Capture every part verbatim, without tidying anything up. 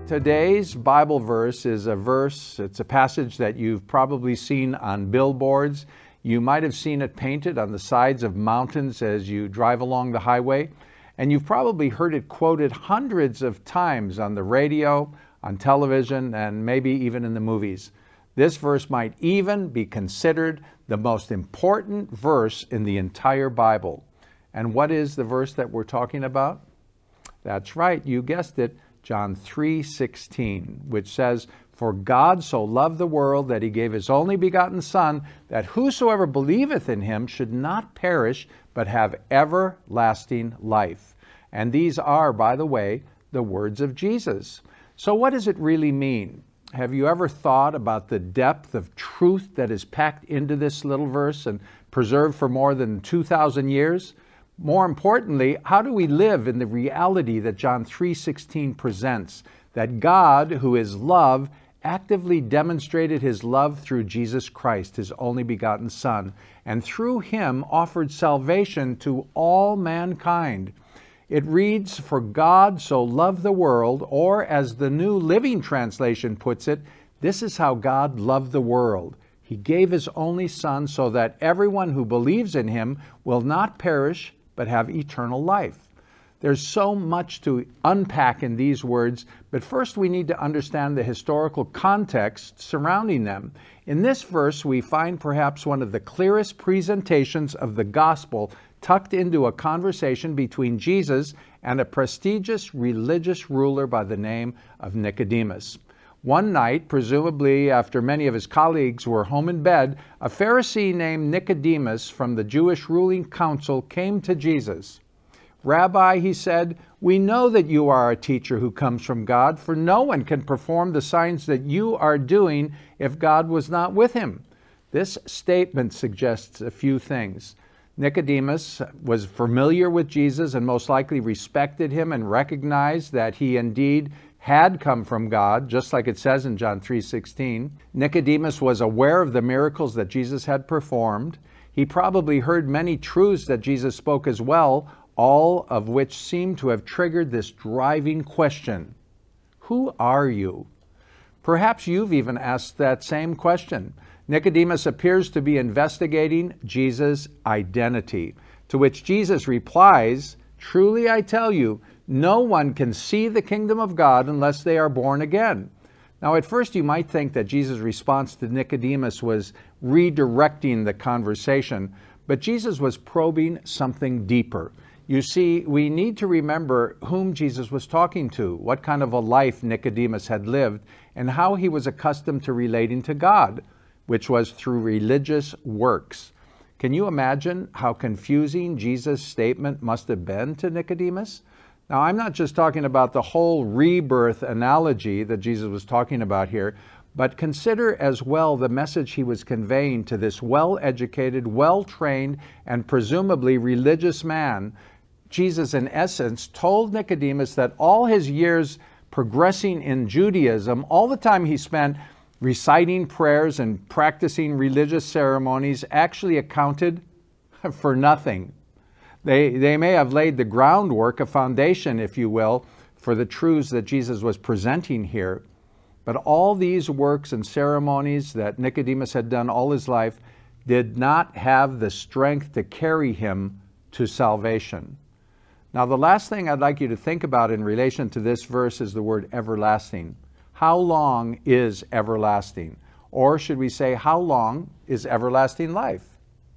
Today's Bible verse is a verse, it's a passage that you've probably seen on billboards. You might have seen it painted on the sides of mountains as you drive along the highway. And you've probably heard it quoted hundreds of times on the radio, on television, and maybe even in the movies. This verse might even be considered the most important verse in the entire Bible. And what is the verse that we're talking about? That's right, you guessed it, John three sixteen, which says, "For God so loved the world that he gave his only begotten Son, that whosoever believeth in him should not perish, but have everlasting life." And these are, by the way, the words of Jesus. So what does it really mean? Have you ever thought about the depth of truth that is packed into this little verse and preserved for more than two thousand years? More importantly, how do we live in the reality that John three sixteen presents, that God, who is love, actively demonstrated his love through Jesus Christ, his only begotten Son, and through him offered salvation to all mankind? It reads, "For God so loved the world," or as the New Living Translation puts it, this is how God loved the world. He gave his only Son so that everyone who believes in him will not perish, but have eternal life. There's so much to unpack in these words, but first we need to understand the historical context surrounding them. In this verse, we find perhaps one of the clearest presentations of the gospel tucked into a conversation between Jesus and a prestigious religious ruler by the name of Nicodemus. One night, presumably after many of his colleagues were home in bed, a Pharisee named Nicodemus from the Jewish ruling council came to Jesus. "Rabbi," he said, "we know that you are a teacher who comes from God, for no one can perform the signs that you are doing if God was not with him." This statement suggests a few things. Nicodemus was familiar with Jesus and most likely respected him and recognized that he indeed had come from God, just like it says in John three sixteen. Nicodemus was aware of the miracles that Jesus had performed. He probably heard many truths that Jesus spoke as well, all of which seem to have triggered this driving question: who are you? Perhaps you've even asked that same question. Nicodemus appears to be investigating Jesus' identity, to which Jesus replies, "Truly I tell you, no one can see the kingdom of God unless they are born again." Now, at first you might think that Jesus' response to Nicodemus was redirecting the conversation, but Jesus was probing something deeper. You see, we need to remember whom Jesus was talking to, what kind of a life Nicodemus had lived, and how he was accustomed to relating to God, which was through religious works. Can you imagine how confusing Jesus' statement must have been to Nicodemus? Now, I'm not just talking about the whole rebirth analogy that Jesus was talking about here, but consider as well the message he was conveying to this well-educated, well-trained, and presumably religious man. Jesus, in essence, told Nicodemus that all his years progressing in Judaism, all the time he spent reciting prayers and practicing religious ceremonies, actually accounted for nothing. They, they may have laid the groundwork, a foundation, if you will, for the truths that Jesus was presenting here. But all these works and ceremonies that Nicodemus had done all his life did not have the strength to carry him to salvation. Now, the last thing I'd like you to think about in relation to this verse is the word everlasting. How long is everlasting? Or should we say, how long is everlasting life?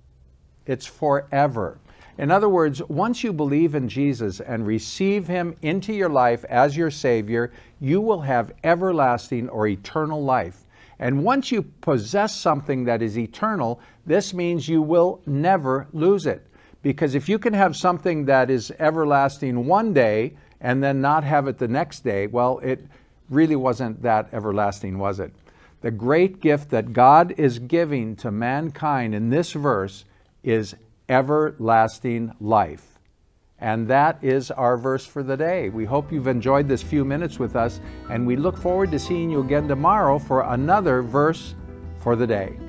It's forever. In other words, once you believe in Jesus and receive him into your life as your Savior, you will have everlasting or eternal life. And once you possess something that is eternal, this means you will never lose it. Because if you can have something that is everlasting one day and then not have it the next day, well, it really wasn't that everlasting, was it? The great gift that God is giving to mankind in this verse is everlasting life. And that is our verse for the day. We hope you've enjoyed this few minutes with us, and we look forward to seeing you again tomorrow for another verse for the day.